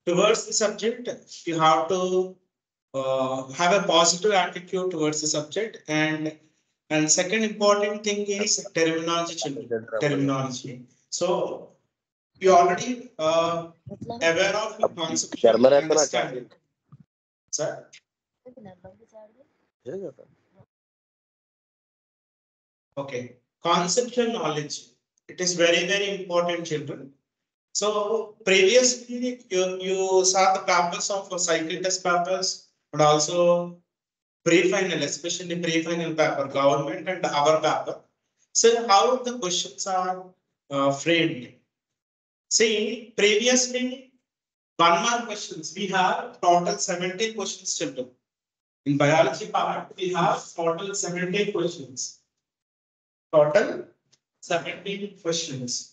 towards the subject, you have to have a positive attitude towards the subject. And second important thing is terminology, children. Terminology. So you already aware of the concept of understanding. Sir? Okay. Conceptual knowledge. It is very, very important, children. So previously you saw the papers of cycle test papers and also pre-final, especially pre-final paper, government and our paper. So how the questions are framed. See, previously 1 mark questions, we have total 17 questions, children. In biology part, we have total 17 questions. Total 17 questions.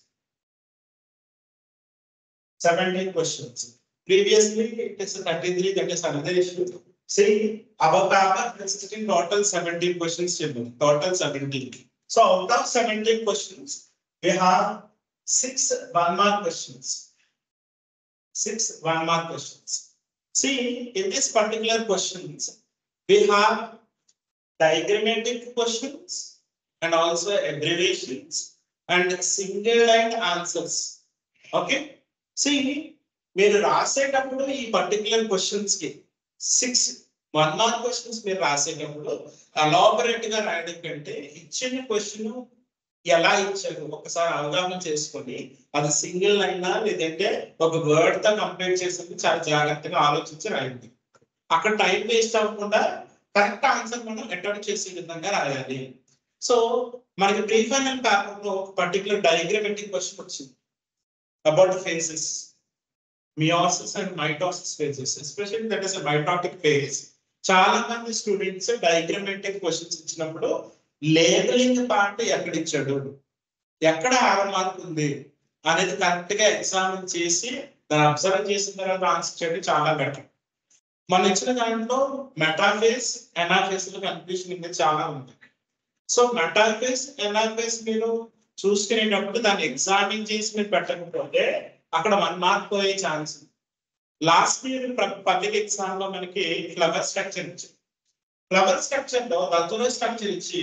17 questions. Previously, it is 33, that is another issue. See, our paper consisting total 17 questions, children. Total 17. So out of 17 questions, we have 6 1-mark questions. 6 1-mark questions. See, in this particular questions, we have diagrammatic questions and also abbreviations and single line answers. Okay. See, మీరు రాసేటప్పుడు ఈ particular questions కి 6 1-mark questions మీరు రాసేటప్పుడు elaborate గా రాయడం కంటే ఇచ్చిన క్వశ్చన్ ఎలా ఇచ్చారు ఒకసారి అవగాహన చేసుకొని అది సింగిల్ అయినా లేదంటే ఒక వర్డ్ తో కంప్లీట్ చేసేది చాలా జాగ్రత్తగా ఆలోచించి రాయండి. అక్కడ టైం వేస్ట్ అవ్వకుండా కరెక్ట్ ఆన్సర్ మనం అటెంప్ట్ చేసే విధంగా రాయాలి. సో మనకి ప్రీ ఫైనల్ పేపర్ లో ఒక పర్టికులర్ డయాగ్రామాటిక్ క్వశ్చన్ వచ్చింది about the phases, meiosis and mitosis phases, especially that is a mitotic phase. చాలా మంది స్టూడెంట్స్ డయాగ్రామాటిక్ క్వశ్చన్స్ ఇచ్చినప్పుడు లేబులింగ్ పార్ట్ ఎక్కడ ఇచ్చాడు, ఎక్కడ 6 మార్క్ ఉంది అనేది కరెక్ట్ గా ఎగ్జామిన్ చేసి దాన్ని అబ్జర్వ్ చేసిన తర్వాత ఆన్సర్ చేయడం చాలా బెటర్. మనం ఇచ్చిన దాంట్లో మెటాఫేస్ ఎనాఫేస్ లో కన్ఫ్యూషన్ అనేది చాలా ఉంది. సో మెటాఫేస్ ఎనాఫేస్ మీరు చూసుకునేటప్పుడు దాన్ని ఎగ్జామిన్ చేసి మీరు పెట్టకపోతే అక్కడ 1 మార్క్ పోయే chance. Last year public exam లో మనకి ఫ్లవర్ స్ట్రక్చర్ ఇచ్చింది. ఫ్లవర్ స్ట్రక్చర్ లో దంతుల స్ట్రక్చర్ ఇచ్చి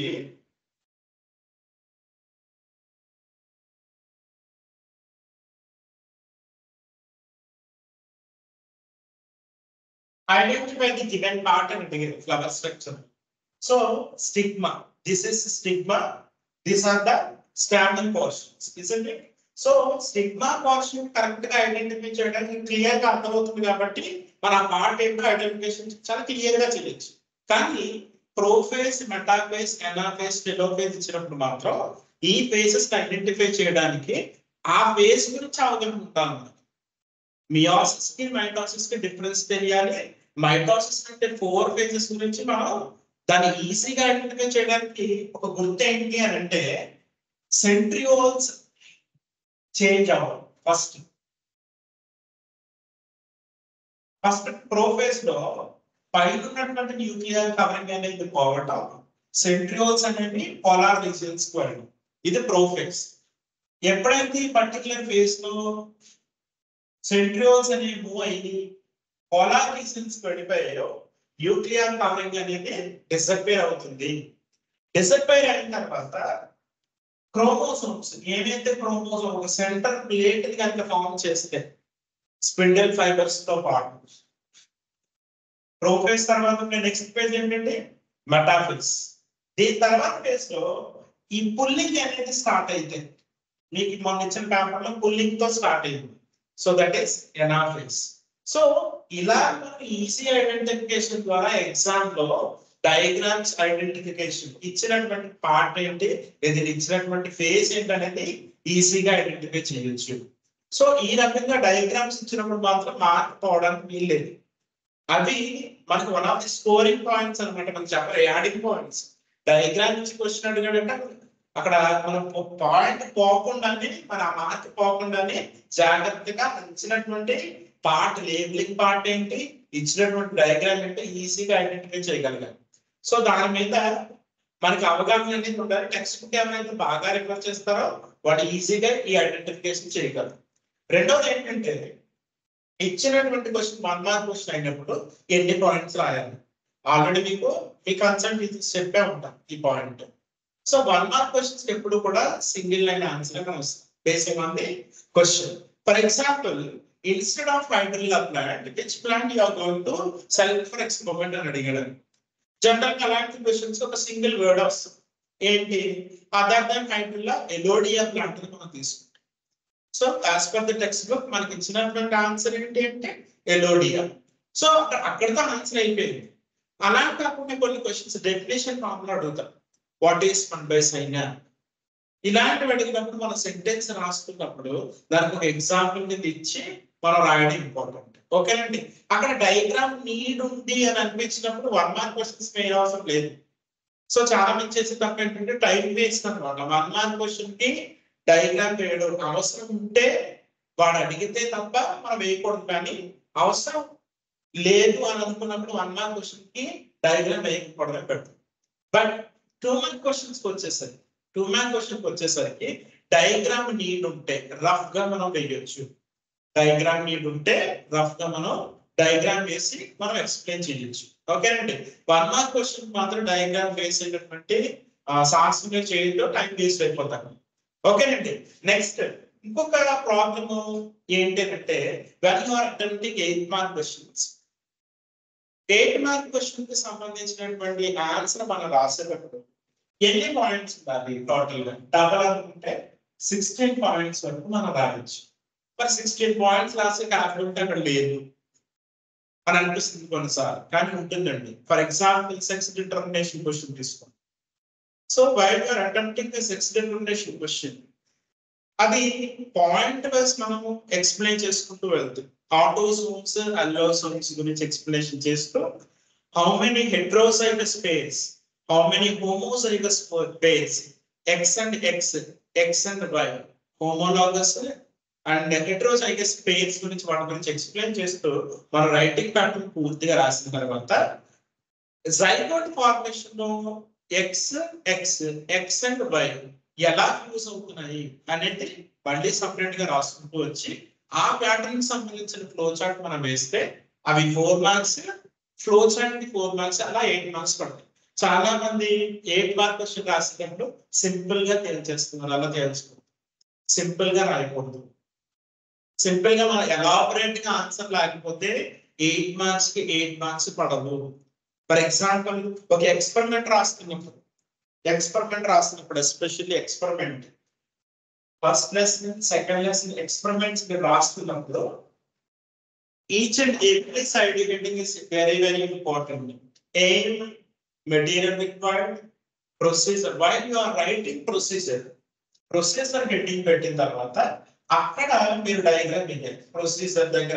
identify the given part and the flower structure. So stigma, this is stigma, these are the standard portions, isn't it? So stigma portion correct గా identify చేయడానికి clear గా అర్థమవుతుంది కాబట్టి మన పార్ట్ ఏంటో ఐడెంటిఫికేషన్ చాలా క్లియర్ గా చేయొచ్చు. కానీ ప్రోఫేస్, మెటాఫేస్, ఎనాఫేస్, టెలోఫేస్ ఇచ్చినప్పుడు మాత్రం ఈ ఫేసెస్ ఐడెంటిఫై చేయడానికి ఆ ఫేస్ గురించి అవగాహన ఉంటాం. మియోసిస్ కి మైటోసిస్ కి డిఫరెన్స్ తెలియాలి. మైటోసిస్ అంటే 4 ఫేజెస్ గురించి మనం దాన్ని ఈజీగా ఐడెంటిఫై చేయడానికి ఒక గుర్తు ఏంటి అని అంటే సెంట్రియోల్స్ చేంజ్ అవ్వడం. ఫస్ట్ ప్రోఫేస్ లో పైన ఉన్నటువంటి న్యూక్లియర్ కవరింగ్ అనేది పోవటం, సెంట్రియోల్స్ అనేవి పోలార్ రీజియన్స్ కు వెళ్ళడం, ఇది ప్రోఫేస్. ఎప్పుడైతే ఈ పర్టికులర్ ఫేజ్ లో సెంట్రియోల్స్ అనేవి మూవ్ అయ్యి పోలార్ రీజియన్స్ వెళ్ళిపోయాయో న్యూక్లియర్ కవరింగ్ అనేది డిసప్పేర్ అవుతుంది. డిసప్పేర్ అయిన తర్వాత క్రోమోసోమ్స్ ఏవైతే క్రోమోసోమ్ ఒక సెంటర్ ప్లేట్ కనుక ఫామ్ చేస్తే స్పిండిల్ ఫైబర్స్ తో పాటు ప్రోఫేస్ తర్వాత నెక్స్ట్ పేజ్ ఏంటంటే మెటాఫేస్. దీని తర్వాత ఫేజ్ లో ఈ పుల్లింగ్ అనేది స్టార్ట్ అయితే మీకు మొన్న ఇచ్చిన పేపర్ లో పుల్లింగ్ తో స్టార్ట్ అయింది. So that is anaphase. So ఇలా ఈజీ ఐడెంటిఫికేషన్ ద్వారా ఎగ్జామ్ లో డయాగ్రామ్స్ ఐడెంటిఫికేషన్ ఇచ్చినటువంటి పార్ట్ ఏంటి లేదా ఇచ్చినటువంటి ఫేజ్ ఏంటి అనేది ఈజీగా ఐడెంటిఫై చేయొచ్చు. సో ఈ రకంగా డయాగ్రామ్స్ ఇచ్చినప్పుడు మాత్రం మార్క్ పోవడానికి వీల్లేదు. అవి మనకు one of the scoring points అనమాట. మనకు చెప్పాలి యాడింగ్ పాయింట్స్. డయాగ్రామ్ నుంచి క్వశ్చన్ అడిగాడంటే అక్కడ మనం పాయింట్ పోకుండానే మన మార్క్ పోకుండానే జాగ్రత్తగా ఇచ్చినటువంటి పార్ట్ లేబులింగ్ పార్ట్ ఏంటి, ఇచ్చినటువంటి డయాగ్రామ్ ఏంటి ఈజీగా ఐడెంటిఫై చేయగలిగాం. సో దాని మీద మనకి అవగాహన అనేది ఉండాలి. టెక్స్ట్ బుక్ ఎవరైతే బాగా రిఫర్ చేస్తారో వాడు ఈజీగా ఈ ఐడెంటిఫికేషన్ చేయగలరు. రెండోది ఏంటంటే ఇచ్చినటువంటి క్వశ్చన్ 1 మార్క్ క్వశ్చన్ అయినప్పుడు ఎన్ని పాయింట్స్ రాయాలి ఆల్రెడీ మీ కన్సల్ట్ చెప్పే ఉంటాం ఈ పాయింట్. సో 1 మార్క్ క్వశ్చన్స్ ఎప్పుడు కూడా సింగిల్ లైన్ ఆన్సర్ గా వస్తుంది based on the question. For example, instead of hydrilla plant which plant you are going to select for experiment అని అడిగాడు. జనరల్ గా అలాంటి క్వశ్చన్స్ ఒక సింగిల్ వర్డ్ వస్తుంది. ఏంటి? Other than hydrilla elodea plant మనం తీసుకుంటాం. So as per the textbook మనకి ఇచ్చినటువంటి ఆన్సర్ ఏంటి అంటే ఎలోడియా. సో అక్కడితో ఆన్సర్ అయిపోయింది. అలా కాకుండా కొన్ని క్వశ్చన్స్ డెఫినేషన్ ఫార్ములా అడుగుతారు. What is 1/sin? ఇలాంటివి అడిగినప్పుడు మనం సెంటెన్స్ రాస్తున్నప్పుడు దానికి ఒక ఎగ్జాంపుల్ కింద ఇచ్చి మనం రాయడం ఇంపార్టెంట్. ఓకేనండి. అక్కడ డయాగ్రామ్ నీడ్ ఉంది అని అనిపించినప్పుడు 1 మార్క్ క్వశ్చన్స్ మెయిన్ అవసరం లేదు. సో చాలా మంది చేసే తప్ప ఏంటంటే టైం వేస్ట్ అనమాట. 1 మార్క్ క్వశ్చన్ కి డయాగ్రామ్ వేయడం అవసరం ఉంటే వాడు అడిగితే తప్ప మనం వేయకూడదు. కానీ అవసరం లేదు అని అనుకున్నప్పుడు 1 మార్క్ క్వశ్చన్ కి డయాగ్రామ్ వేయకపోవడమే పెడతాం. బట్ 2 మార్క్ క్వశ్చన్స్ వచ్చేసరికి 2 మార్క్ క్వశ్చన్ వచ్చేసరికి డయాగ్రామ్ నీడ్ ఉంటే రఫ్ గా మనం వేయొచ్చు. డయాగ్రామ్ నీడ్ ఉంటే రఫ్ గా మనం డయాగ్రామ్ వేసి మనం ఎక్స్ప్లెయిన్ చేయొచ్చు. ఓకేనండి. 1 మార్క్ క్వశ్చన్ మాత్రం డయాగ్రామ్ వేసేటటువంటి సాహసంగా చేయడంలో టైం వేస్ట్ అయిపోతాం. ఓకేనండి. నెక్స్ట్ ఇంకొక ప్రాబ్లమ్ ఏంటి అంటే when you are attempting 8 mark questions, 8 mark question కి సంబంధించినటువంటి ఆన్సర్ మనం రాసేటప్పుడు ఎన్ని పాయింట్స్ ఉండాలి టోటల్ గా? డబల్ అనుకుంటే 16 పాయింట్స్ వరకు మనం రాయొచ్చు. మరి 16 పాయింట్స్ రాసే క్యాపిటల్ ఉంటే అక్కడ లేదు అని అనిపిస్తుంది కొన్నిసార్లు, కానీ ఉంటుందండి. For example sex determination question తీసుకోండి. So while you are attempting the sex determination question, అది పాయింట్ వైస్ మనము ఎక్స్ప్లెయిన్ చేసుకుంటూ వెళ్తాం. ఆటోసోమ్స్ అల్లోసోమ్స్ గురించి ఎక్స్ప్లెనేషన్ చేస్తూ how many heterozygous pairs, how many homozygous pairs, X and X, X and Y, homologous and heterozygous pairs గురించి వాటి గురించి explain చేస్తూ మన రైటింగ్ ప్యాటర్న్ పూర్తిగా రాసిన తర్వాత జైగోట్ ఫార్మేషన్ లో X X X and Y ఎలా యూజ్ అవుతున్నాయి అనేది మళ్ళీ సపరేట్ గా రాసుకుంటూ వచ్చి ఆ ప్యాటర్న్ కి సంబంధించిన ఫ్లో చార్ట్ మనం వేస్తే అవి 4 మార్క్స్, ఫ్లో చార్ట్ కి 4 మార్క్స్, అలా 8 మార్క్స్ పడతాయి. చాలా మంది 8 మార్క్ క్వశ్చన్ రాసేటప్పుడు సింపుల్ గా తేల్చేస్తున్నారు. అలా తేల్చుకోండి, సింపుల్ గా రాయకూడదు. సింపుల్ గా మనం ఎలాబరేట్ గా ఆన్సర్ లేకపోతే 8 మార్క్స్ కి 8 మార్క్స్ పడవు. ఫర్ ఎగ్జాంపుల్ ఒక ఎక్స్పెరిమెంట్ రాస్తున్నప్పుడు especially experiment first lesson second lesson experiments రాస్తున్నప్పుడు each and every side heading is very very important. Aim, material required, procedure. While you are writing procedure heading పెట్టిన తర్వాత అక్కడ మీరు diagram వేయాలి. Procedure దగ్గర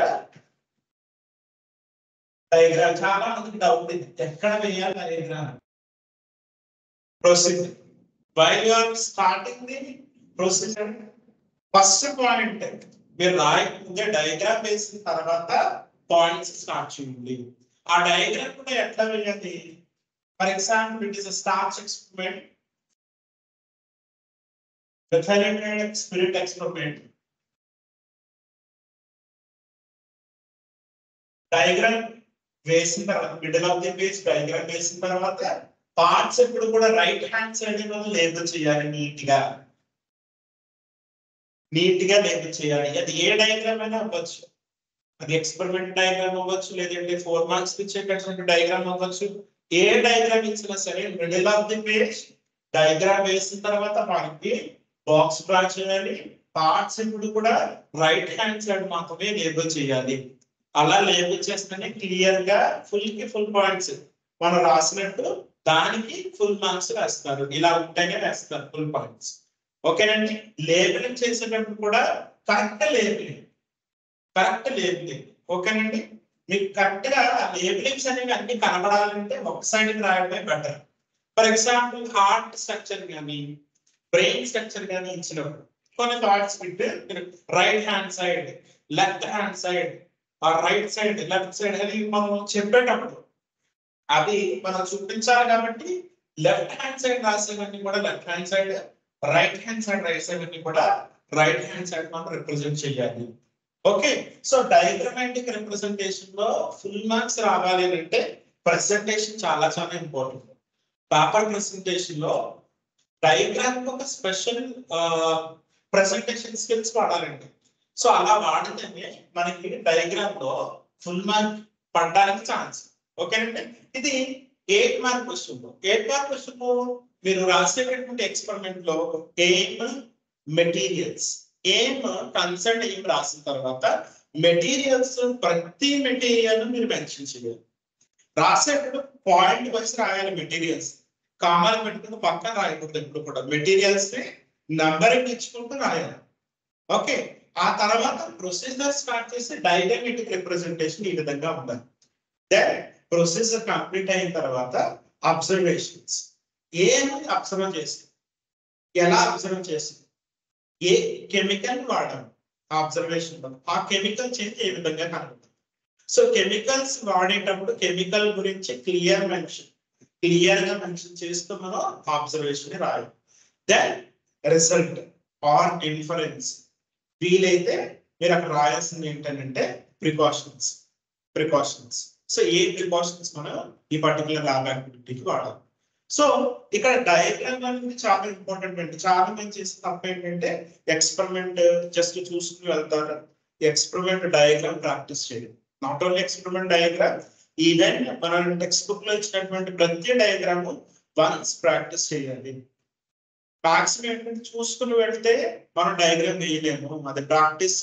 diagram చాలా మందికి డౌట్ ఉంది, ఎక్కడ వేయాలి diagram? Procedure. While you are starting the procedure, first point మీరు రాయకముందే డయాగ్రామ్ వేసిన తర్వాత పాయింట్స్ స్టార్ట్ చేయండి. ఆ డయాగ్రామ్ కూడా ఎట్లా వేయాలి? For example it is a starch experiment, methylated spirit experiment. Diagram వేసిన తర్వాత middle of the page diagram వేసిన తర్వాత పార్ట్స్ ఎప్పుడు కూడా రైట్ హ్యాండ్ సైడ్ లేబుల్ చేయాలి. నీట్ గా లేబుల్ చేయాలి. అది ఏ డయాగ్రామ్ అయినా అవ్వచ్చు. అది ఎక్స్పెరిమెంట్ డయాగ్రామ్ అవ్వచ్చు, లేదంటే 4 మార్క్స్ ఇచ్చేటటువంటి డయాగ్రామ్ అవ్వచ్చు. ఏ డయాగ్రామ్ ఇచ్చినా సరే middle of the page diagram వేసిన తర్వాత మనకి బాక్స్ డ్రా చేయాలి. పార్ట్స్ ఇప్పుడు కూడా రైట్ హ్యాండ్ సైడ్ మాత్రమే లేబుల్ చేయాలి. అలా లేబుల్ చేస్తేనే క్లియర్ గా ఫుల్ పాయింట్స్ మనం రాసినట్టు దానికి ఫుల్ మార్క్స్ వేస్తారు. ఇలా ఉంటేనే వేస్తారు ఫుల్ పాయింట్స్. ఓకేనండి. లేబులింగ్ చేసేటప్పుడు కూడా కరెక్ట్ లేబులింగ్. ఓకేనండి. మీకు కరెక్ట్ గా లేబులింగ్స్ అనేవి అన్ని కనబడాలంటే ఒక సైడ్ రాయడమే better. For example heart structure కానీ బ్రెయిన్ స్ట్రక్చర్ కానీ ఇచ్చినప్పుడు కొన్ని థాట్స్ పెట్టి right hand side, left hand side, right side, left side అని మనం చెప్పేటప్పుడు అది మనం చూపించాలి. కాబట్టి లెఫ్ట్ హ్యాండ్ సైడ్ రాసేవన్నీ కూడా left hand side, right hand side రాసేవన్నీ కూడా రైట్ హ్యాండ్ సైడ్ మనం రిప్రజెంట్ చేయాలి. ఓకే, సో డయాగ్రామాటిక్ రిప్రజెంటేషన్ లో ఫుల్ మార్క్స్ రావాలి అంటే ప్రెసెంటేషన్ చాలా చాలా ఇంపార్టెంట్. పేపర్ ప్రెసెంటేషన్ లో డయాగ్రామ్ ఒక స్పెషల్ ప్రెసెంటేషన్ స్కిల్స్ వాడాలండి. సో అలా వాడితేనే మనకి డయాగ్రామ్ లో ఫుల్ మార్క్ పడడానికి ఛాన్స్. ఓకేనండి, ఇది 8 మార్క్ క్వశ్చన్. 8 మార్క్ క్వశ్చన్ మీరు రాసేటటువంటి ఎక్స్పెరిమెంట్ లో aim, materials, aim concern aim రాసిన తర్వాత మెటీరియల్స్, ప్రతి మెటీరియల్ మీరు మెన్షన్ చేయాలి. రాసేటప్పుడు పాయింట్ వైస్ రాయాలి. మెటీరియల్స్ కామాలు పెట్టుకుంటూ పక్కన రాయకూడదు. ఎప్పుడు కూడా మెటీరియల్స్ ని నంబరింగ్ ఇచ్చుకుంటూ రాయాలి. ఓకే, ఆ తర్వాత ప్రొసీజర్ స్టార్ట్ చేసి డయాగ్రామాటిక్ రిప్రజెంటేషన్ ఈ విధంగా ఉండాలి. దెన్ ప్రొసీజర్ కంప్లీట్ అయిన తర్వాత అబ్జర్వేషన్స్, ఏమని అబ్జర్వ్ చేస్తుంది, ఎలా అబ్జర్వ్ చేస్తుంది, ఏ కెమికల్ వాడాలి అబ్జర్వేషన్, ఆ కెమికల్ చేంజ్ ఏ విధంగా కనుగొంటాం. సో కెమికల్స్ వాడేటప్పుడు కెమికల్ గురించి క్లియర్ గా మెన్షన్ చేస్తూ మనం అబ్జర్వేషన్ రాయాలి. దెన్ రిజల్ట్ ఆర్ ఇన్ఫరెన్స్, వీలైతే మీరు అక్కడ రాయాల్సింది ఏంటంటే ప్రికాషన్స్. సో ఏ ప్రికాషన్స్ మనం ఈ పర్టికులర్ ల్యాబ్ యాక్టివిటీకి వాడాలి. సో ఇక్కడ డయాగ్రామ్ అనేది చాలా ఇంపార్టెంట్ అండి. చాలా మంది చేసే తప్ప ఏంటంటే ఎక్స్పెరిమెంట్ జస్ట్ చూసుకుని వెళ్తారు. ఎక్స్పెరిమెంట్ డయాగ్రామ్ ప్రాక్టీస్ చేయాలి. Not only experiment diagram, even మన టెక్స్ట్ బుక్ లో ఇచ్చినటువంటి ప్రతి డయాగ్రామ్ వన్స్ ప్రాక్టీస్ చేయాలి. మాక్సిమం ఏంటంటే చూసుకుని వెళ్తే మనం డయాగ్రామ్ వేయలేము. అది ప్రాక్టీస్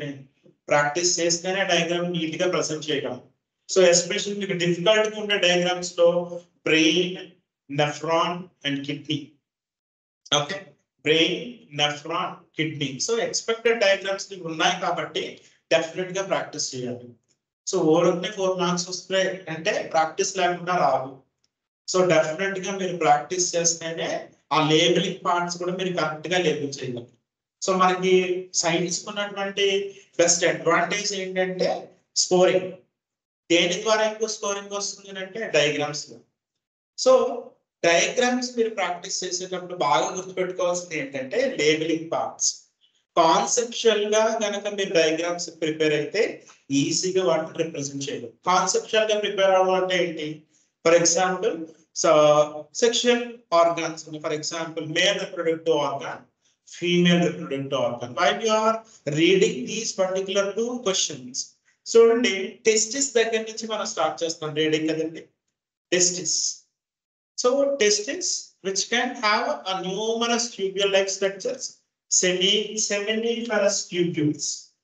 చేస్తేనే డయాగ్రామ్ నీట్ గా ప్రెసెంట్ చేయగలం. సో ఎస్పెషల్లీ మీకు డిఫికల్ట్ గా ఉండే డయాగ్రామ్స్ లో brain, nephron and kidney. Okay, brain, nephron, kidney. So expected diagrams ఉన్నాయి కాబట్టి డెఫినెట్ గా ప్రాక్టీస్ చేయాలి. సో 4 మార్క్స్ వస్తాయి అంటే ప్రాక్టీస్ లేకుండా రావు. సో డెఫినెట్ గా మీరు ప్రాక్టీస్ చేస్తేనే ఆ లేబులింగ్ పార్ట్స్ కూడా మీరు కరెక్ట్ గా లేబుల్ చేయగలరు. సో మనకి సైన్స్ ఉన్నటువంటి బెస్ట్ అడ్వాంటేజ్ ఏంటంటే స్కోరింగ్. దేని ద్వారా ఎక్కువ స్కోరింగ్ వస్తుంది అంటే డయాగ్రామ్స్ లో. సో డయాగ్రామ్స్ మీరు ప్రాక్టీస్ చేసేటప్పుడు బాగా గుర్తుపెట్టుకోవాల్సింది ఏంటంటే లేబులింగ్ పార్ట్స్. కాన్సెప్చువల్ గా కనుక మీరు డయాగ్రామ్స్ ప్రిపేర్ అయితే ఈజీగా వాటిని రిప్రజెంట్ చేయగలరు. కాన్సెప్చువల్ గా ప్రిపేర్ అవ్వడం అంటే ఏంటి? For example sexual organs, for example male reproductive organ, female reproductive organ. While you are reading these particular 2 questions, చూడండి టెస్టిస్ దగ్గర నుంచి మనం స్టార్ట్ చేస్తాం రీడింగ్ కదండి. Testis. So testis which can have a numerous tubule-like structures, seminiferous tubules.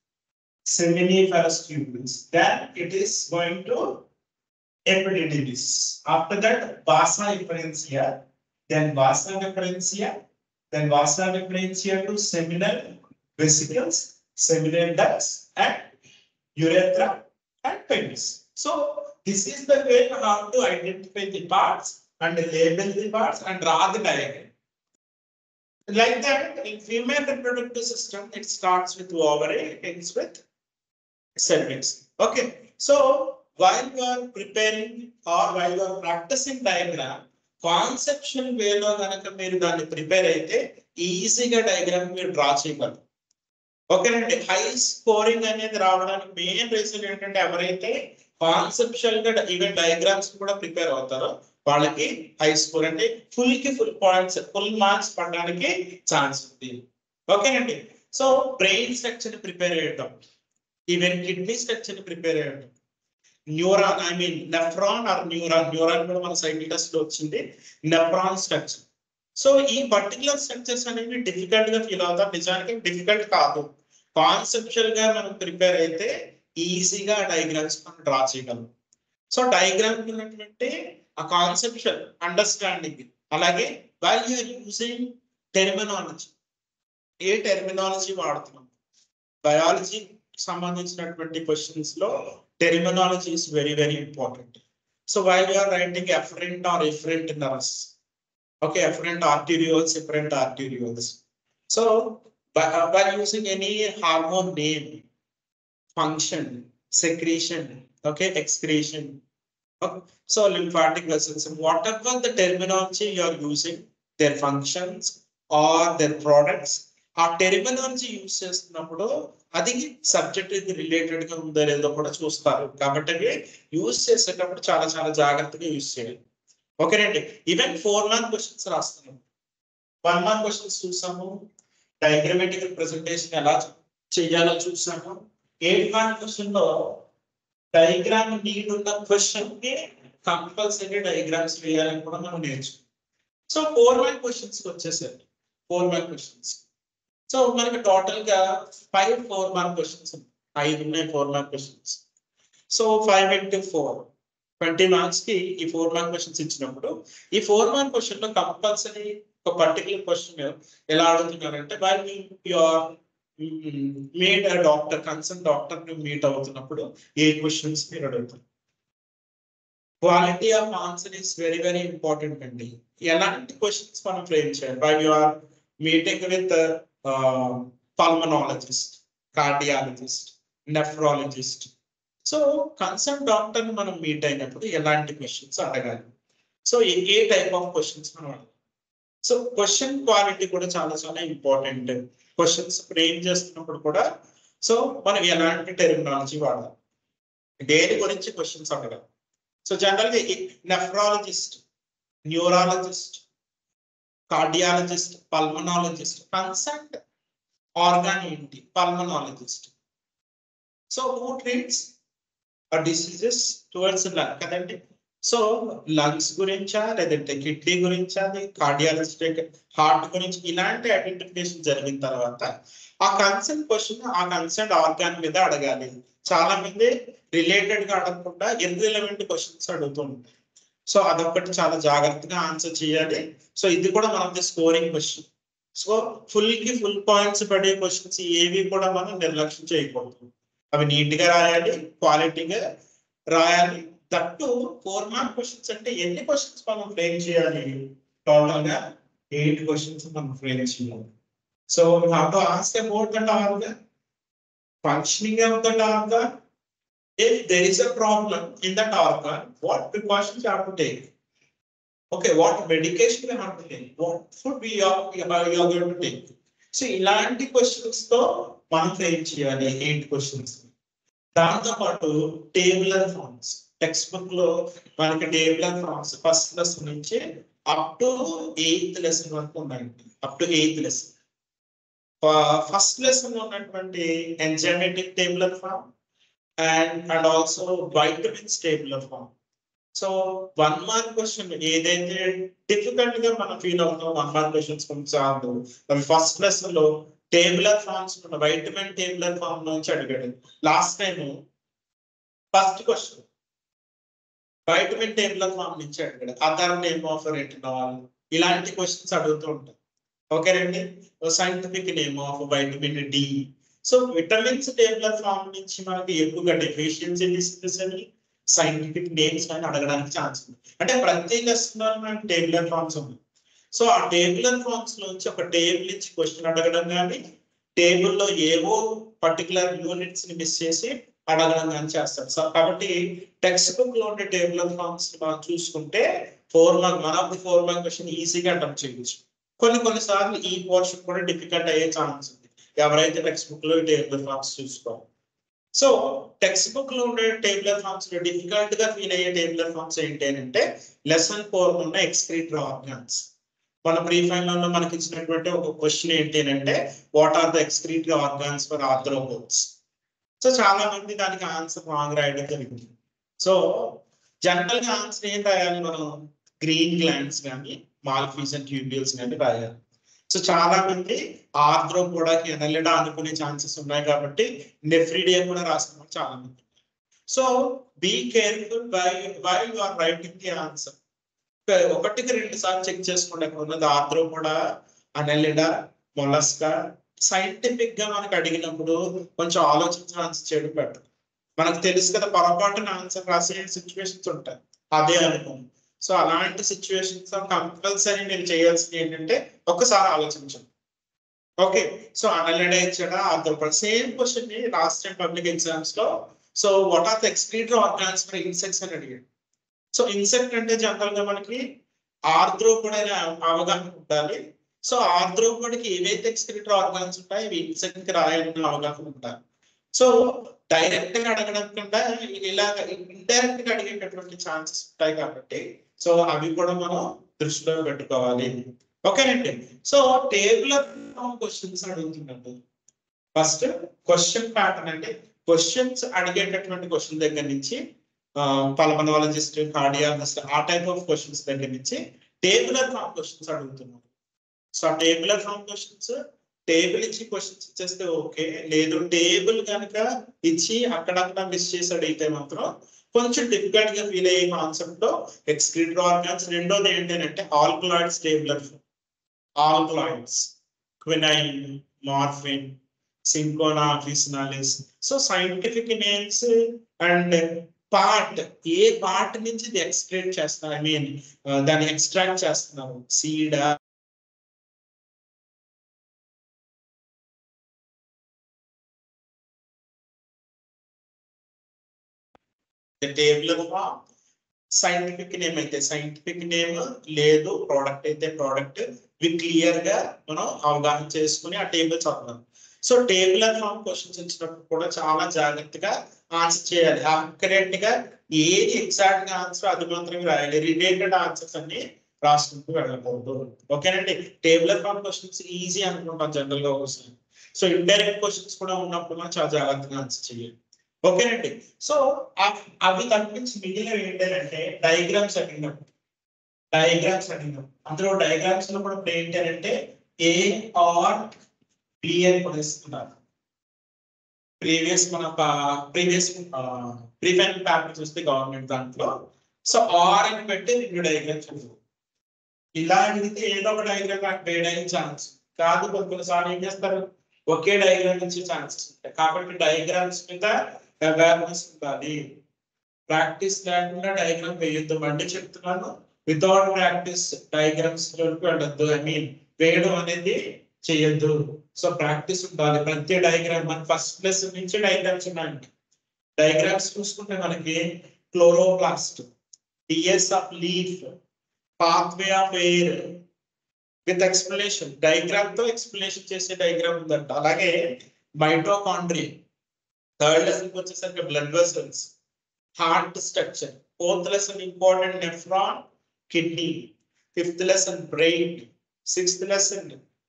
Then it is going to epididymis. After that vasa efferentia, then vasa efferentia to seminal vesicles, seminal ducts, and urethra and penis. So this is the way how to identify the parts and label the parts and draw the diagram. Like that, in female reproductive system, it starts with ovary, it ends with cervix. Okay, so while you are preparing or while you are practicing diagram, conceptual way lo ganaka meer danni prepare aithe easy ga diagram meer draw cheyagalaru. Okay andi, high scoring anedi raavadaniki main reason entante evaraithe conceptual గా even diagrams కూడా prepare అవుతారో వాళ్ళకి high score అంటే full points, full marks పడడానికి chance ఉంది. ఓకేనండి, so brain structure prepare అయ్యటం, even kidney structure prepare అయ్యటం, న్యూరాన్ నెఫ్రాన్ ఆర్ న్యూరాన్ కూడా మన సైంటిస్ట్ లో వచ్చింది నెఫ్రాన్ స్ట్రక్చర్. సో ఈ పర్టికులర్ స్ట్రక్చర్స్ అనేవి డిఫికల్ట్ గా ఫీల్ అవుతారు. నిజానికి డిఫికల్ట్ కాదు, కాన్సెప్చువల్ గా మనం ప్రిపేర్ అయితే ఈజీగా డయాగ్రామ్స్ మనం డ్రా చేయగలం. సో డయాగ్రామ్ ఉన్నటువంటి ఆ కాన్సెప్చువల్ అండర్స్టాండింగ్, అలాగే while you are using terminology, ఏ టెర్మినాలజీ వాడుతున్నాం. బయాలజీ సంబంధించినటువంటి క్వశ్చన్స్ లో terminology is very important. So while you are writing efferent or efferent nerves, okay, efferent arterioles, efferent arterioles. So while using any hormone name, function, secretion, okay, excretion, okay. So lymphatic vessels, whatever the terminology you are using, their functions or their products, ఆ terminology use చేస్తున్నప్పుడు అది subject related గా ఉందో లేదో కూడా చూస్తారు. కాబట్టి అవి యూజ్ చేసేటప్పుడు చాలా చాలా జాగ్రత్తగా యూజ్ చేయాలి. ఓకేనండి. ఈవెన్ 4 మార్క్ క్వశ్చన్స్ రాస్తున్నాం. 1 మార్క్ క్వశ్చన్స్ చూసాము, డయాగ్రమాటికల్ ప్రెజెంటేషన్ ఎలా చేయాలో చూసాము. 8 మార్క్ క్వశ్చన్ లో డయాగ్రామ్ నీడ్ ఉన్న క్వశ్చన్ కి కంపల్సరీ డయాగ్రామ్స్ వేయాలని కూడా మనం నేర్చుకున్నాం. సో 4 మార్క్ క్వశ్చన్స్ వచ్చేసరి 4 మార్క్ క్వశ్చన్స్. సో మనకి టోటల్ గా 5 4 మార్క్ క్వశ్చన్స్ ఉన్నాయి. 5 ఉన్నాయి 4 mark questions. So 5 into 4 20 marks కి ఈ 4 మార్క్ క్వశ్చన్స్ ఇచ్చినప్పుడు ఈ 4 మార్క్ క్వశ్చన్ లో కంపల్సరీ ఒక పర్టికులర్ క్వశ్చన్ ఎలా అడుగుతున్నారంటే వాళ్ళు your made doctor concern doctor ని మీట్ అవుతున్నప్పుడు ఏ క్వశ్చన్స్ మీరు అడుగుతారు. Quality of answer is very very important అండి. ఎలాంటి క్వశ్చన్స్ మనం ఫ్రేమ్ చేయాలి. By you are meeting with pulmonologist, cardiologist, nephrologist. So concern doctor ని మనం మీట్ అయినప్పుడు ఎలాంటి క్వశ్చన్స్ అడగాలి. సో ఏ టైప్ ఆఫ్ క్వశ్చన్స్ మనం అడగాలి. సో క్వశ్చన్ క్వాలిటీ కూడా చాలా చాలా ఇంపార్టెంట్. క్వశ్చన్స్ ఫ్రేమ్ చేస్తున్నప్పుడు కూడా సో మనం ఎలాంటి టెర్మినాలజీ వాడాలి, దేని గురించి క్వశ్చన్స్ అడగాలి. సో జనరల్ గా nephrologist, neurologist, cardiologist, pulmonologist, concern organ ఏంటి, pulmonologist. So who treats diseases towards lung కదండి. సో లంగ్స్ గురించా లేదంటే కిడ్నీ గురించా, కార్డియాలజిస్ట్ హార్ట్ గురించి, ఇలాంటి ఐడెంటిఫికేషన్ జరిగిన తర్వాత ఆ కన్సర్న్ క్వశ్చన్ ఆ కన్సర్న్ ఆర్గాన్ మీద అడగాలి. చాలా మంది రిలేటెడ్ గా అడగకుండా ఇర్రిలవెంట్ క్వశ్చన్స్ అడుగుతుంటారు. సో అదొకటి చాలా జాగ్రత్తగా ఆన్సర్ చేయాలి. సో ఇది కూడా మనది scoring question. So full points పడే క్వశ్చన్స్ ఏవి కూడా మనం నిర్లక్ష్యం చేయకూడదు. అవి నీట్ గా రాయాలి, క్వాలిటీగా రాయాలి. దట్టు 4 మార్క్ క్వశ్చన్స్ అంటే ఎన్ని క్వశ్చన్స్ మనం ఫ్రేమ్ చేయాలి? టోటల్ గా 8 క్వశ్చన్స్ మనం ఫ్రేమ్ చేయాలి. So we have to ask about that organ, functioning of that organ. If there is a problem in that organ, what precautions you have to take? Okay, what medication we have to take? What food you are going to take? So ఇలాంటి questions తో మనం frame చేయాలి 8 questions. దాంతో పాటు tabular forms. Text book లో మనకి tabular forms first lesson నుంచి up to 8th lesson వరకు ఉన్నాయండి. Up to 8th lesson. First lesson ఉన్నటువంటి enzymatic tabular form and also vitamins tabular form. So 1 mark question ఏదైతే డిఫికల్ట్ గా మనం ఫీల్ అవుతాం 1 మార్క్ క్వశ్చన్స్ కొంచెం అవి ఫస్ట్ లెసన్ లో టేబులర్ ఫార్మ్స్ ఉన్న వైటమిన్ టేబులర్ ఫార్మ్ నుంచి అడిగాడు. Last time first question vitamin tabular form నుంచి అడిగాడు. అదర్ నేమ్ ఆఫ్ రెటినాల్, ఇలాంటి క్వశ్చన్స్ అడుగుతూ ఉంటాం. ఓకేనండి. Scientific name of vitamin D. So vitamins tabular form నుంచి మనకి ఎక్కువగా డెఫిషియన్సీ డిసీజెస్ అని సైంటిఫిక్ నేమ్స్ అని అడగడానికి ఛాన్స్ ఉంది. అంటే ప్రతి లెసన్ లో మనకి టేబులర్ ఫార్మ్స్ ఉన్నాయి. సో ఆ టేబులర్ ఫార్మ్స్ నుంచి ఒక టేబుల్ నుంచి క్వశ్చన్ అడగడం కానీ, టేబుల్లో ఏవో పర్టికులర్ యూనిట్స్ ని మిస్ చేసి అడగడం కానీ చేస్తాడు. సో కాబట్టి టెక్స్ట్ బుక్ లో ఉండే టేబులర్ ఫార్మ్స్ మనం చూసుకుంటే 4 మార్క్ 4 మార్క్ క్వశ్చన్ ఈజీగా అటెంప్ట్ చేయొచ్చు. కొన్నిసార్లు ఈ పోర్షన్ కూడా డిఫికల్ట్ అయ్యే ఛాన్స్ ఉంది ఎవరైతే టెక్స్ట్ బుక్ లో టేబులర్ ఫార్మ్స్ చూసుకోవాలి. సో టెక్స్ట్ బుక్ లో ఉండే టేబులర్ ఫార్మ్స్ లో డిఫికల్ట్ గా ఫీల్ అయ్యే టేబులర్ ఫార్మ్స్ ఏంటి అంటే లెసన్ 4 ఉన్న ఎక్స్క్రీటరీ ఆర్గాన్స్. మన ప్రీ ఫైనల్ లో మనకి ఇచ్చినటువంటి ఒక క్వశ్చన్ ఏంటి అంటే what are the excretory organs for arthropods. So చాలా మంది దానికి ఆన్సర్ రాంగ్ రాయడం జరిగింది. సో జనరల్ గా ఆన్సర్ ఏం రాయాలి మనం? గ్రీన్ గ్లాండ్స్ కానీ మాల్ఫీజన్ ట్యూబ్యూల్స్ కానీ రాయాలి. సో చాలా మంది ఆర్థ్రోపోడాకి ఎనలిడా అనుకునే ఛాన్సెస్ ఉన్నాయి కాబట్టి నెఫ్రిడియా కూడా రాస్తున్నారు చాలా మంది. So be careful why you are writing the answer. 1కి 2 సార్లు చెక్ చేసుకోండి అక్కడ ఉన్నది ఆర్థ్రోపోడా, అనెలిడా, మొలస్కా. సైంటిఫిక్ గా మనకు అడిగినప్పుడు కొంచెం ఆలోచించిన ఆన్సర్ చేయడం బెటర్. మనకు తెలుసు కదా పొరపాటున ఆన్సర్ రాసే సిచ్యువేషన్స్ ఉంటాయి, అదే అనుకోండి. సో అలాంటి సిచ్యువేషన్స్ కంపల్సరీ నేను చేయాల్సింది ఏంటంటే ఒక్కసారి ఆలోచించండి. ఓకే. సో అనెలిడా ఇచ్చాడా, ఆర్థ్రోపోడా సేమ్ క్వశ్చన్ ని లాస్ట్ టైం పబ్లిక్ ఎగ్జామ్స్ లో so what are the excretory organs for insects అని అడిగాడు. సో ఇన్సెక్ట్ అంటే జనరల్ గా మనకి ఆర్థ్రోపోడా అనే అవగాహన ఉండాలి. సో ఆర్థ్రోపోడ్కి ఏవైతే ఎక్స్క్రిటరీ ఆర్గాన్స్ ఉంటాయో ఇవి ఇన్సెక్ట్ కి రాయాలని అవగాహన ఉంటారు. సో డైరెక్ట్ గా అడగడం కన్నా ఇలా ఇండైరెక్ట్ గా అడిగేటటువంటి ఛాన్సెస్ ఉంటాయి కాబట్టి సో అవి కూడా మనం దృష్టిలో పెట్టుకోవాలి. ఓకేనండి. సో టేబుల్ క్వశ్చన్స్ అడుగుతున్నాడు. ఫస్ట్ క్వశ్చన్ ప్యాటర్న్ అంటే క్వశ్చన్స్ అడిగేటటువంటి క్వశ్చన్ దగ్గర నుంచి పల్మనాలజిస్ట్, కార్డియాలజిస్ట్ ఆ టైప్ ఆఫ్ క్వశ్చన్స్ దగ్గర నుంచి టేబులర్ ఫామ్ క్వశ్చన్స్ అడుగుతున్నారు. సో ఆ టేబులర్ ఫామ్ క్వశ్చన్స్ టేబుల్ ఇచ్చి క్వశ్చన్స్ ఇచ్చేస్తే ఓకే, లేదు టేబుల్ కనుక ఇచ్చి అక్కడక్కడ మిస్ చేసి అడిగితే మాత్రం కొంచెం డిఫికల్ట్ గా ఫీల్ అయ్యే కాన్సెప్ట్ లో ఎక్స్క్రిటరీ ఆర్గాన్స్. రెండోది ఏంటంటే alkaloids tabular form. Alkaloids quinine, morphine, cinchona officinalis. So scientific names and part, ఏ పార్ట్ నుంచి ఇది ఎక్స్ట్రాక్ట్ చేస్తున్నారు, ఐ మీన్ దాన్ని ఎక్స్ట్రాక్ట్ చేస్తున్నారు, seed table form. Scientific name అయితే సైంటిఫిక్ నేమ్, లేదు ప్రోడక్ట్ అయితే ప్రోడక్ట్, ఇవి క్లియర్ గా మనం అవగాహన చేసుకుని ఆ టేబుల్ చదవాలి. సో టేబులర్ ఫామ్ క్వశ్చన్స్ ఇచ్చినప్పుడు కూడా చాలా జాగ్రత్తగా ఆన్సర్ చేయాలి. అక్యురేట్ గా ఏది ఎగ్జాక్ట్ గా ఆన్సర్ అది మాత్రమే రాయాలి. రిలేటెడ్ ఆన్సర్స్ అన్ని రాసుకుంటూ వెళ్ళకూడదు. ఓకేనండి. టేబులర్ ఫామ్ క్వశ్చన్స్ ఈజీ అనుకుంటాం జనరల్ గా ఒకసారి. సో ఇండైరెక్ట్ క్వశ్చన్స్ కూడా ఉన్నప్పుడు మనం చాలా జాగ్రత్తగా ఆన్సర్ చేయాలి. ఓకేనండి. సో అవి తప్పించి మిగిలిన ఏంటంటే డయాగ్రామ్స్ అడిగినప్పుడు అందులో డయాగ్రామ్స్ లో కూడా ఏంటంటే ఏ ఆర్ బి అని కూడా ఇస్తున్నారు. ప్రీవియస్ ప్రీఫైనల్ పేపర్ చూస్తే గవర్నమెంట్ దాంట్లో సో ఆర్ అని పెట్టి రెండు డయాగ్రామ్స్ ఉంటుంది. ఇలా అడిగితే ఏదో ఒక డయాగ్రామ్ వేయడానికి ఛాన్స్ కాదు. కొన్నిసార్లు ఏం చేస్తారు, ఒకే డయాగ్రామ్ నుంచి ఛాన్సెస్ ఉంటాయి. కాబట్టి డయాగ్రామ్స్ మీద అవేర్నెస్ ఉండాలి. ప్రాక్టీస్ లేకుండా డయాగ్రామ్ వేయొద్దు. మళ్ళీ చెప్తున్నాను, వితౌట్ ప్రాక్టీస్ డయాగ్రామ్స్ వరకు వెళ్ళొద్దు, ఐ మీన్ వేయడం అనేది చేయొద్దు. సో ప్రాక్టీస్ ఉండాలి. ప్రతి డయాగ్రామ్ మన ఫస్ట్ లెసన్ నుంచి డయాగ్రామ్స్ ఉన్నాయండి. డయాగ్రామ్స్ చూసుకుంటే మనకి chloroplast, TS of leaf, pathway of air with explanation, diagram తో ఎక్స్ప్లెనేషన్ చేసే డయాగ్రామ్ ఉందంట. అలాగే మైటోకాండ్రియా, థర్డ్ లెసన్ వచ్చేసరికి blood vessels, heart structure, fourth lesson important nephron, kidney, fifth lesson brain, sixth lesson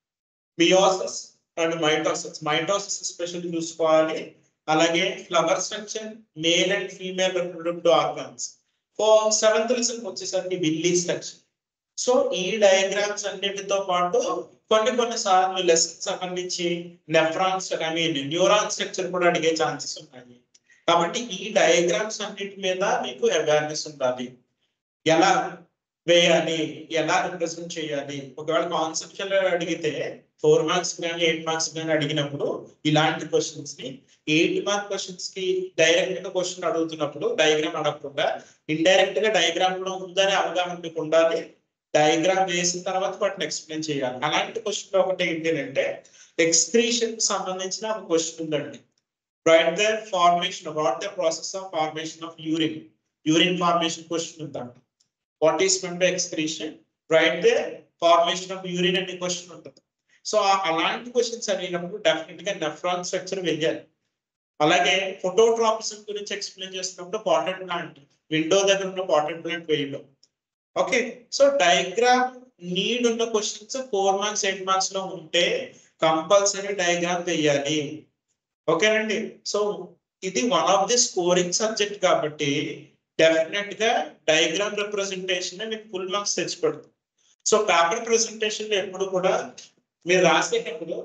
meiosis and mitosis. Mitosis special చూసుకోవాలి. అలాగే flower structure, male and female reproductive organs. Seventh lesson వచ్చేసరికి villi structure. So ఈ diagrams అన్నిటితో పాటు కొన్ని సార్లు lessons సంబంధించి nephrons, I mean neuron structure కూడా అడిగే ఛాన్సెస్ ఉన్నాయి. కాబట్టి ఈ డయాగ్రామ్స్ అన్నిటి మీద మీకు అవేర్నెస్ ఉండాలి. ఎలా వేయాలి, ఎలా రిప్రజెంట్ చేయాలి. ఒకవేళ కాన్సెప్చువల్ అడిగితే 4 మార్క్స్ కానీ 8 మార్క్స్ కానీ అడిగినప్పుడు ఇలాంటి క్వశ్చన్స్ ని 8 మార్క్ క్వశ్చన్స్ కి డైరెక్ట్ గా క్వశ్చన్ అడుగుతున్నప్పుడు డయాగ్రామ్ అడగకుండా ఇండైరెక్ట్ గా డయాగ్రామ్ లో ఉందని అవగాహన మీకు ఉండాలి. డయాగ్రామ్ వేసిన తర్వాత వాటిని ఎక్స్ప్లెయిన్ చేయాలి. అలాంటి క్వశ్చన్ ఒకటి ఏంటంటే ఎక్స్క్రీషన్ కి సంబంధించిన ఒక క్వశ్చన్ ఉందండి. Write the formation, what the process of formation of urine formation question ఉందంట. What is meant by excretion, write the formation of urine అనే క్వశ్చన్ ఉంటుంది. సో అలాంటి క్వశ్చన్స్ అడిగినప్పుడు డెఫినెట్ గా నెఫ్రాన్ స్ట్రక్చర్ వేయాలి. అలాగే ఫోటోట్రాపిజం గురించి ఎక్స్ప్లెయిన్ చేస్తున్నప్పుడు పాటెడ్ ప్లాంట్, విండో దగ్గర ఉన్న పాటెడ్ ప్లాంట్ వేయడం. ఓకే. సో డయాగ్రామ్ నీడ్ ఉన్న క్వశ్చన్స్ 4 మార్క్స్ 8 మార్క్స్ లో ఉంటే కంపల్సరీ డయాగ్రామ్ వేయాలి. ఓకేనండి. సో ఇది one of the scoring subject కాబట్టి డెఫినెట్ గా డయాగ్రామ్ రిప్రజెంటేషన్ మీకు ఫుల్ మార్క్స్ తెచ్చిపెడుతుంది. సో పేపర్ ప్రెజెంటేషన్ లో ఎప్పుడు కూడా మీరు రాసేటప్పుడు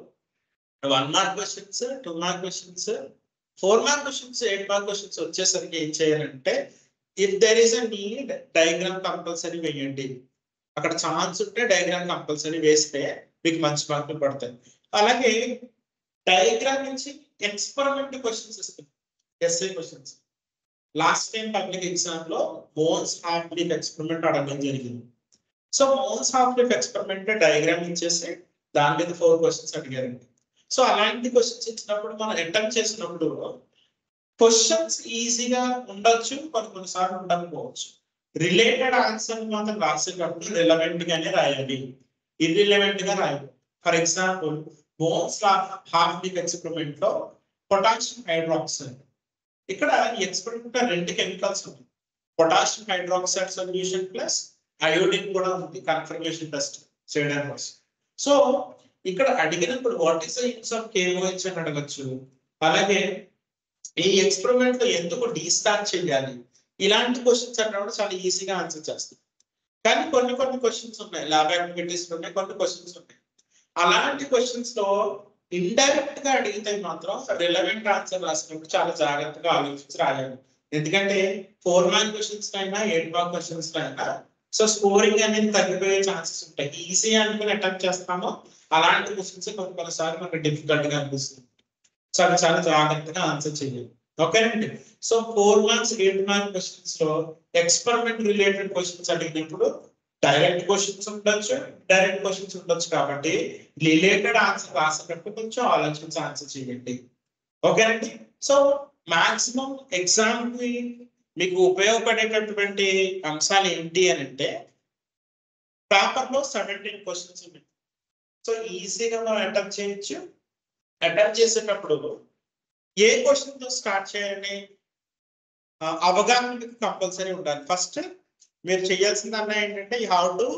1 mark questions, 2 mark questions, 4 mark questions, 8 mark questions వచ్చేసరికి ఏం చేయాలంటే if there is a need diagram compulsory వేయండి. అక్కడ ఛాన్స్ ఉంటే డయాగ్రామ్ కంపల్సరీ వేస్తే మీకు మంచి మార్కులు పడతాయి. అలాగే డయాగ్రామ్ నుంచి ఎక్స్పెరిమెంట్ క్వశ్చన్స్ ఇస్తుంది, S I questions. Last time public exam లో మోన్స్ హాఫ్ లీఫ్ ఎక్స్పెరిమెంట్ అడగడం జరిగింది. So Moll's half leaf experiment diagram ఇచ్చేసి దాని మీద 4 క్వశ్చన్స్ అడిగారండి. సో అలాంటి క్వశ్చన్స్ ఇచ్చినప్పుడు మనం అటెంప్ట్ చేసినప్పుడు క్వశ్చన్స్ ఈజీగా ఉండొచ్చు, కొన్నిసార్లు ఉండకపోవచ్చు. రిలేటెడ్ ఆన్సర్ మాత్రం రాసేటప్పుడు రిలవెంట్ గానే రాయాలి. ఇర్రిలెవెంట్ గా రాయదు. For example Moll's half the experiment లో పొటాషియం హైడ్రాక్సైడ్, ఇక్కడ ఈ ఎక్స్పెరిమెంట్ లో 2 కెమికల్స్ ఉన్నాయి, potassium hydroxide solution plus iodine కూడా ఉంది కన్ఫర్మేషన్ టెస్ట్ చేయడం కోసం. సో ఇక్కడ అడిగినప్పుడు what is the use of KOH అని అడగచ్చు. అలాగే ఈ ఎక్స్పెరిమెంట్ లో ఎందుకు డీస్టార్ట్ చేయాలి, ఇలాంటి క్వశ్చన్స్ అన్నప్పుడు చాలా ఈజీగా ఆన్సర్ చేస్తాం. కానీ కొన్ని క్వశ్చన్స్ ఉన్నాయి, ల్యాబ్ యాక్టివిటీస్ ఉన్నాయి, కొన్ని క్వశ్చన్స్ ఉన్నాయి. అలాంటి క్వశ్చన్స్ లో ఇండైరెక్ట్ గా అడిగితే మాత్రం రిలవెంట్ ఆన్సర్ రాసినప్పుడు చాలా జాగ్రత్తగా ఆలోచించి రాయాలి. ఎందుకంటే 4 మార్క్ క్వశ్చన్స్ అయినా 8 మార్క్ క్వశ్చన్స్ అయినా సో స్కోరింగ్ అనేది తగ్గిపోయే ఛాన్సెస్ ఉంటాయి. ఈజీ అనుకుని అటెంప్ట్ చేస్తామో అలాంటి క్వశ్చన్స్ కొన్నిసార్లు మనకు డిఫికల్ట్ గా అనిపిస్తుంది. సో అది చాలా జాగ్రత్తగా ఆన్సర్ చేయాలి. ఓకేనండి. సో 4 మార్క్స్ 8 మార్క్ క్వశ్చన్స్ లో ఎక్స్పెరిమెంట్ రిలేటెడ్ క్వశ్చన్స్ అడిగినప్పుడు డైరెక్ట్ క్వశ్చన్స్ ఉండొచ్చు, డైరెక్ట్ క్వశ్చన్స్ ఉండొచ్చు. కాబట్టి రిలేటెడ్ ఆన్సర్ రాసేటప్పుడు కొంచెం ఆలోచించి ఆన్సర్ చేయండి. ఓకేనండి. సో మాక్సిమం ఎగ్జామ్ కి మీకు ఉపయోగపడేటటువంటి అంశాలు ఏంటి అని అంటే పేపర్ లో 17 క్వశ్చన్స్ ఉన్నాయి. సో ఈజీగా మనం అటెంప్ట్ చేయొచ్చు. అటెంప్ట్ చేసేటప్పుడు ఏ క్వశ్చన్ తో స్టార్ట్ చేయాలి, అవగాహన కంపల్సరీ ఉండాలి. ఫస్ట్ మీరు చేయాల్సిందన్నా ఏంటంటే you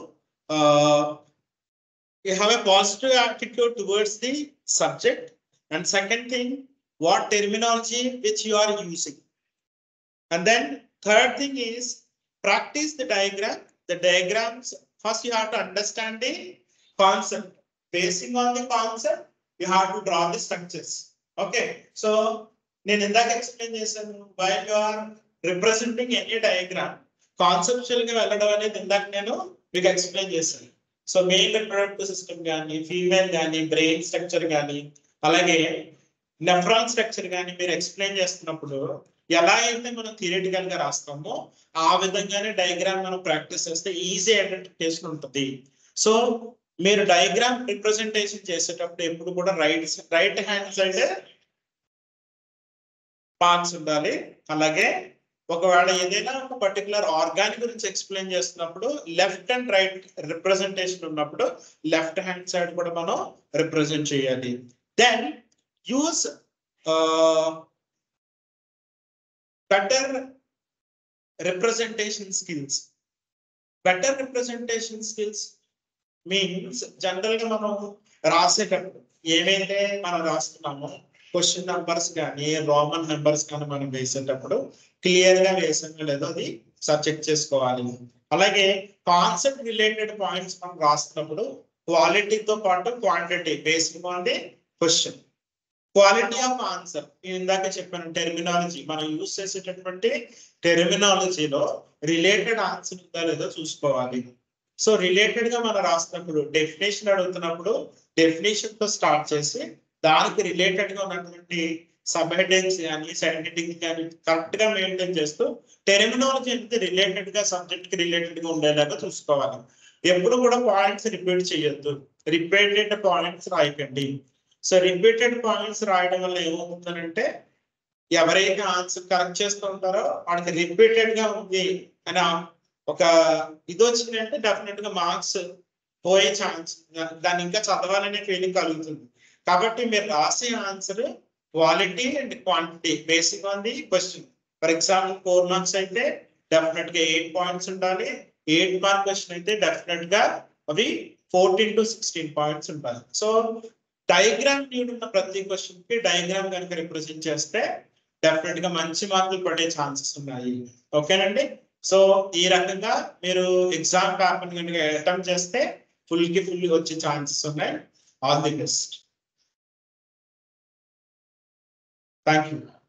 have a positive attitude towards the subject. And second thing, what terminology which you are using. And then third thing is practice the diagram. The diagrams, first you have to understand the concept. Basing on the concept, you have to draw the structures. Okay. So, నేను ఇందాక explain చేశాను, while you are representing any diagram, conceptual గా వెళ్ళడం అనేది ఇందాక నేను మీకు explain చేశాను. సో మెయిల్ రిప్రొడక్టివ్ సిస్టమ్ కానీ, ఫీమేల్ కానీ, బ్రెయిన్ స్ట్రక్చర్ కానీ, అలాగే నెఫ్రాన్ స్ట్రక్చర్ కానీ మీరు ఎక్స్ప్లెయిన్ చేస్తున్నప్పుడు ఎలా అయితే మనం థియరిటికల్ గా రాస్తామో ఆ విధంగానే డయాగ్రామ్ మనం ప్రాక్టీస్ చేస్తే ఈజీ ఐడెంటిఫికేషన్ ఉంటుంది. సో మీరు డయాగ్రామ్ రిప్రజెంటేషన్ చేసేటప్పుడు ఎప్పుడు కూడా రైట్ హ్యాండ్ సైడ్ మార్క్స్ ఉండాలి. అలాగే ఒకవేళ ఏదైనా ఒక పర్టికులర్ ఆర్గాన్ గురించి ఎక్స్ప్లెయిన్ చేస్తున్నప్పుడు లెఫ్ట్ అండ్ రైట్ రిప్రజెంటేషన్ ఉన్నప్పుడు లెఫ్ట్ హ్యాండ్ సైడ్ కూడా మనం రిప్రజెంట్ చేయాలి. Then use better representation skills. Better representation skills means general గా మనం రాసేటప్పుడు ఏమైతే మనం రాస్తున్నామో క్వశ్చన్ నంబర్స్ కానీ రోమన్ నెంబర్స్ కానీ మనం వేసేటప్పుడు క్లియర్ గా వేసామో లేదో అది చెక్ చేసుకోవాలి. అలాగే కాన్సెప్ట్ రిలేటెడ్ పాయింట్స్ మనం రాస్తున్నప్పుడు క్వాలిటీతో పాటు quantity based on the question. Quality of answer ఇందాక చెప్పాను, టెర్మినాలజీ మనం యూజ్ చేసేటటువంటి టెర్మినాలజీలో రిలేటెడ్ ఆన్సర్ ఉందా లేదో చూసుకోవాలి. సో రిలేటెడ్ గా మనం రాసినప్పుడు డెఫినేషన్ అడుగుతున్నప్పుడు డెఫినేషన్ తో స్టార్ట్ చేసి దానికి రిలేటెడ్ గా ఉన్నటువంటి సబ్ హెడ్డింగ్స్ కానీ సైంటిఫిక్ కానీ కరెక్ట్ గా మెయింటైన్ చేస్తూ టెర్మినాలజీ అనేది రిలేటెడ్ గా సబ్జెక్ట్ కి రిలేటెడ్ గా ఉండేలాగా చూసుకోవాలి. ఎప్పుడు కూడా పాయింట్స్ రిపీట్ చేయొద్దు, రిపీటెడ్ పాయింట్స్ రాయకండి. సో రిపీటెడ్ పాయింట్స్ రాయడం వల్ల ఏమవుతుందంటే ఎవరైతే ఆన్సర్ కరెక్ట్ చేస్తూ ఉంటారో వాళ్ళకి రిపీటెడ్ గా ఉంది అని ఒక ఇది వచ్చిందంటే డెఫినెట్ గా మార్క్స్ పోయే ఛాన్స్, దాన్ని ఇంకా చదవాలనే ఫీలింగ్ కలుగుతుంది. కాబట్టి మీరు రాసే answer quality and quantity basic on the question. For example 4 marks అయితే డెఫినెట్ గా 8 పాయింట్స్ ఉండాలి. 8 మార్క్ క్వశ్చన్ అయితే డెఫినెట్ గా అవి 14 to 16 పాయింట్స్ ఉండాలి. సో డయాగ్రామ్ నీడ్ ఉన్న ప్రతి క్వశ్చన్ కి డయాగ్రామ్ కనుక రిప్రజెంట్ చేస్తే డెఫినెట్ గా మంచి మార్కులు పడే ఛాన్సెస్ ఉన్నాయి. ఓకేనండి. సో ఈ రకంగా మీరు ఎగ్జామ్ పేపర్ కనుక అటెంప్ట్ చేస్తే ఫుల్ వచ్చే ఛాన్సెస్ ఉన్నాయి. All the best. Thank you.